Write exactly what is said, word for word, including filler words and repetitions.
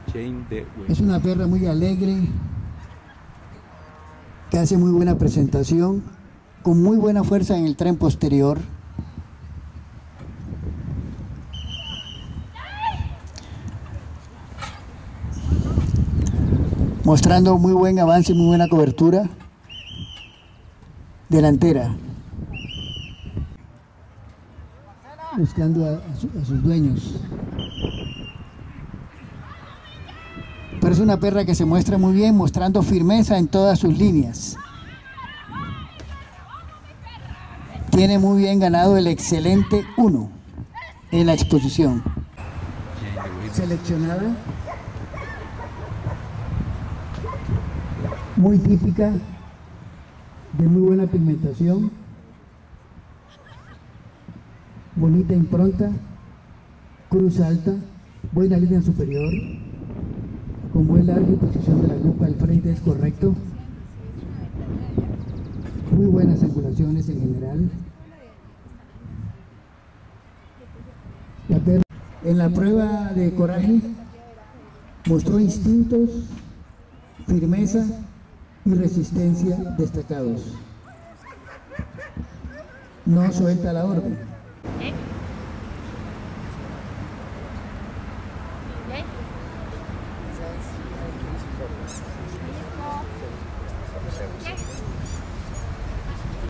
Es una perra muy alegre, que hace muy buena presentación, con muy buena fuerza en el tren posterior. Mostrando muy buen avance y muy buena cobertura delantera. Buscando a, a, su, a sus dueños. Pero es una perra que se muestra muy bien, mostrando firmeza en todas sus líneas. Tiene muy bien ganado el excelente uno en la exposición. Seleccionada. Muy típica, de muy buena pigmentación, bonita impronta, cruz alta, buena línea superior, con buen largo y posición de la grupa al frente es correcto, muy buenas angulaciones en general. La perra, en la prueba de coraje mostró instintos, firmeza y resistencia destacados. No suelta la orden.